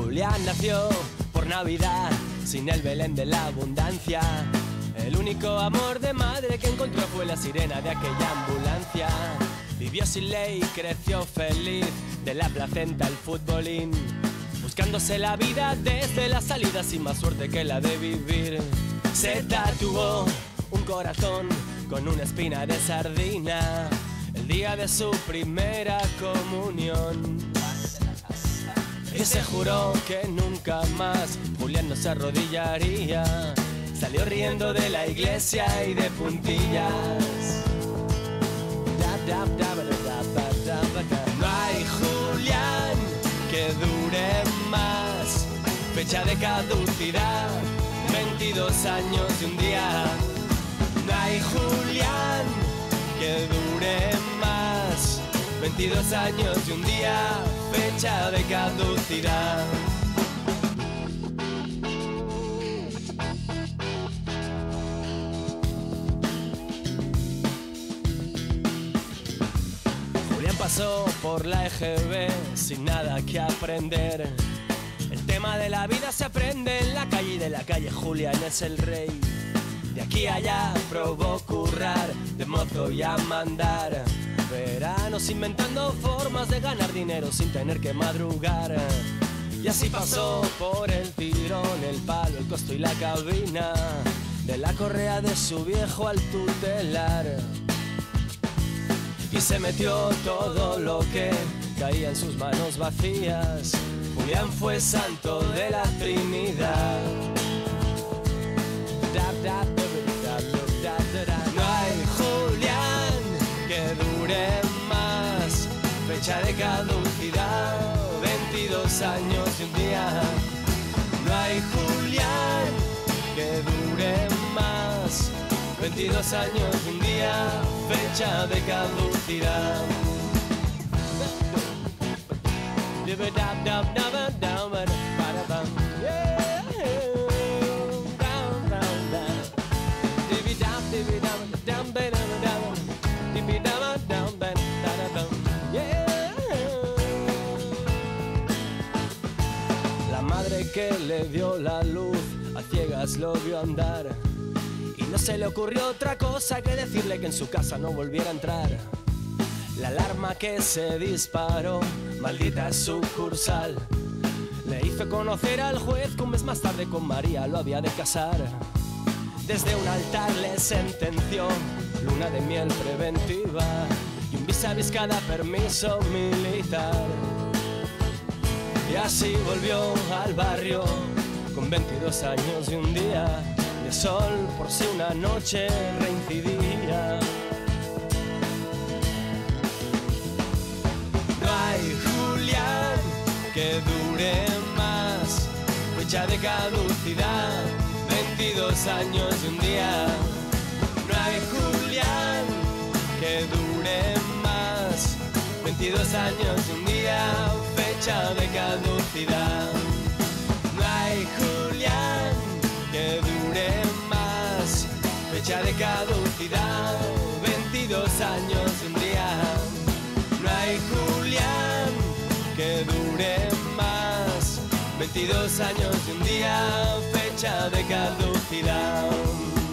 Julián nació por Navidad, sin el Belén de la abundancia. El único amor de madre que encontró fue la sirena de aquella ambulancia. Vivió sin ley, creció feliz, de la placenta al futbolín, buscándose la vida desde la salida sin más suerte que la de vivir. Se tatuó un corazón con una espina de sardina el día de su primera comunión, y se juró que nunca más Julián no se arrodillaría. Salió riendo de la iglesia y de puntillas. No hay Julián que dure más. Fecha de caducidad, 22 años y un día. No hay Julián que dure más. 22 años y un día, fecha de caducidad. Julián pasó por la EGB sin nada que aprender. El tema de la vida se aprende en la calle, y de la calle Julián es el rey. De aquí a allá probó currar, de mozo y a mandar. Veranos inventando formas de ganar dinero sin tener que madrugar. Y así pasó por el tirón, el palo, el costo y la cabina, de la correa de su viejo al tutelar. Y se metió todo lo que caía en sus manos vacías. Julián fue santo de la Trinidad. No hay Julián que dure más. Fecha de caducidad, 22 años y un día. No hay Julián que dure más. 22 años y un día, fecha de caducidad. La madre que le dio la luz a ciegas lo vio andar, y no se le ocurrió otra cosa que decirle que en su casa no volviera a entrar. La alarma que se disparó, maldita sucursal, le hizo conocer al juez que un mes más tarde con María lo había de casar. Desde un altar le sentenció luna de miel preventiva y un vis a vis cada permiso militar. Y así volvió al barrio con 22 años y un día de sol, por si una noche reincidía. No hay Julián que dure más. Fecha de caducidad, 22 años y un día. No hay Julián que dure más. 22 años y un día, fecha de caducidad. No hay Julián que dure más. Fecha de caducidad, 22 años y un día. No hay Julián que dure más. 22 años y un día, fecha de caducidad.